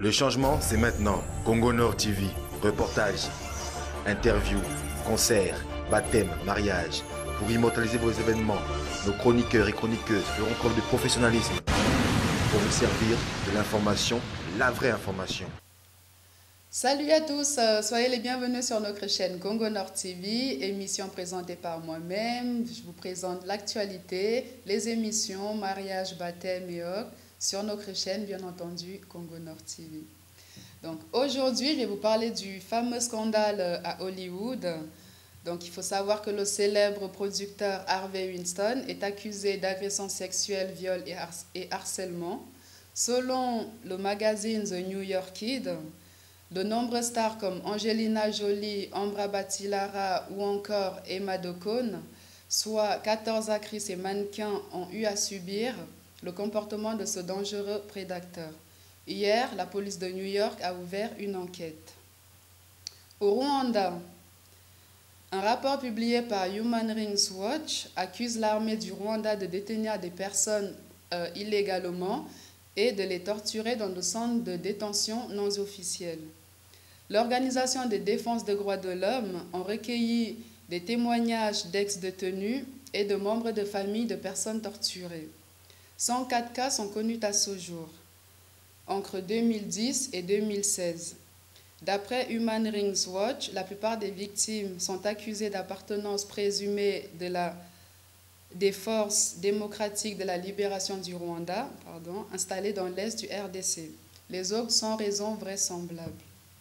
Le changement, c'est maintenant. Congo Nord TV, reportages, interviews, concerts, baptêmes, mariages. Pour immortaliser vos événements, nos chroniqueurs et chroniqueuses feront preuve de professionnalisme pour vous servir de l'information, la vraie information. Salut à tous, soyez les bienvenus sur notre chaîne Congo Nord TV, émission présentée par moi-même. Je vous présente l'actualité, les émissions, mariage, baptême et autres sur notre chaîne, bien entendu, Congo Nord TV. Donc aujourd'hui, je vais vous parler du fameux scandale à Hollywood. Donc il faut savoir que le célèbre producteur Harvey Weinstein est accusé d'agression sexuelle, viol et harcèlement. Selon le magazine The New Yorker, de nombreuses stars comme Angelina Jolie, Ambra Battilara ou encore Emma Docone, soit 14 actrices et mannequins, ont eu à subir le comportement de ce dangereux prédateur. Hier, la police de New York a ouvert une enquête. Au Rwanda, un rapport publié par Human Rights Watch accuse l'armée du Rwanda de détenir des personnes illégalement et de les torturer dans des centres de détention non officiels. L'Organisation de défense des droits de l'homme a recueilli des témoignages d'ex-détenus et de membres de familles de personnes torturées. 104 cas sont connus à ce jour, entre 2010 et 2016. D'après Human Rights Watch, la plupart des victimes sont accusées d'appartenance présumée des forces démocratiques de la libération du Rwanda, installées dans l'est du RDC. Les autres sans raison vraisemblable.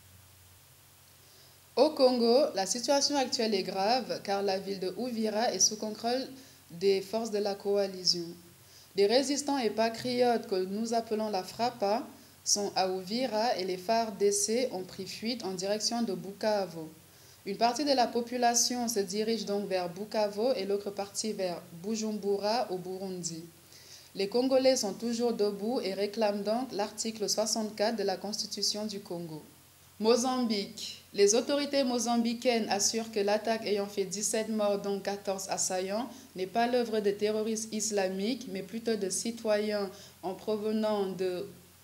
Au Congo, la situation actuelle est grave car la ville de Uvira est sous contrôle des forces de la coalition. Des résistants et patriotes que nous appelons la Frapa sont à Uvira et les FARDC ont pris fuite en direction de Bukavu. Une partie de la population se dirige donc vers Bukavu et l'autre partie vers Bujumbura au Burundi. Les Congolais sont toujours debout et réclament donc l'article 64 de la Constitution du Congo. Mozambique. Les autorités mozambicaines assurent que l'attaque ayant fait 17 morts dont 14 assaillants n'est pas l'œuvre de terroristes islamiques, mais plutôt de citoyens en provenant de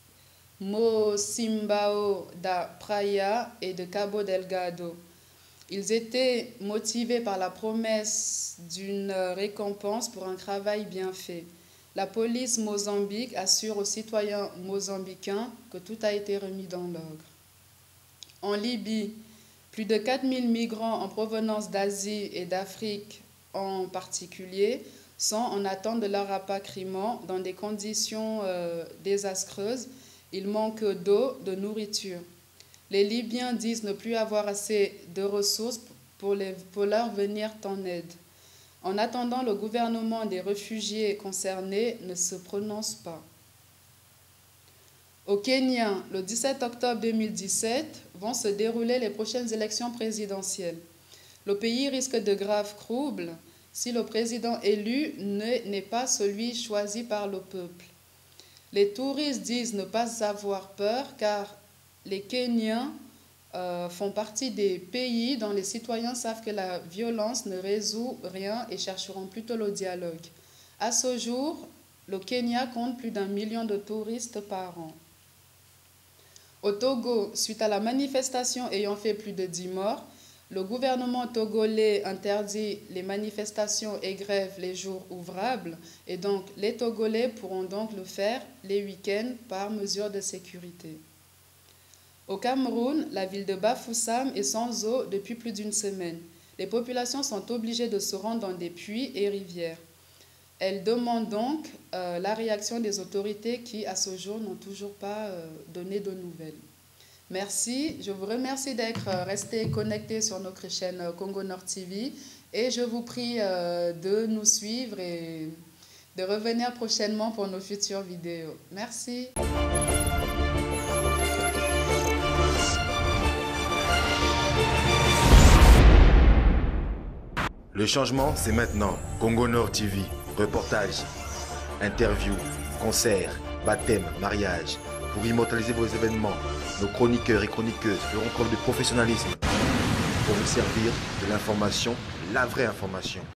Mocimboa da Praia et de Cabo Delgado. Ils étaient motivés par la promesse d'une récompense pour un travail bien fait. La police Mozambique assure aux citoyens mozambicains que tout a été remis dans l'ordre. En Libye, plus de 4000 migrants en provenance d'Asie et d'Afrique en particulier sont en attente de leur rapatriement dans des conditions désastreuses. Il manque d'eau, de nourriture. Les Libyens disent ne plus avoir assez de ressources pour leur venir en aide. En attendant, le gouvernement des réfugiés concernés ne se prononce pas. Au Kenya, le 17 octobre 2017, vont se dérouler les prochaines élections présidentielles. Le pays risque de graves troubles si le président élu n'est pas celui choisi par le peuple. Les touristes disent ne pas avoir peur car les Kenyans font partie des pays dont les citoyens savent que la violence ne résout rien et chercheront plutôt le dialogue. À ce jour, le Kenya compte plus d'1 million de touristes par an. Au Togo, suite à la manifestation ayant fait plus de 10 morts, le gouvernement togolais interdit les manifestations et grèves les jours ouvrables et donc les Togolais pourront donc le faire les week-ends par mesure de sécurité. Au Cameroun, la ville de Bafoussam est sans eau depuis plus d'une semaine. Les populations sont obligées de se rendre dans des puits et rivières. Elles demandent donc la réaction des autorités qui, à ce jour, n'ont toujours pas donné de nouvelles. Merci. Je vous remercie d'être restés connectés sur notre chaîne Congo Nord TV et je vous prie de nous suivre et de revenir prochainement pour nos futures vidéos. Merci. Le changement, c'est maintenant. Congo Nord TV, reportages, interviews, concerts, baptêmes, mariages. Pour immortaliser vos événements, nos chroniqueurs et chroniqueuses feront preuve de professionnalisme pour vous servir de l'information, la vraie information.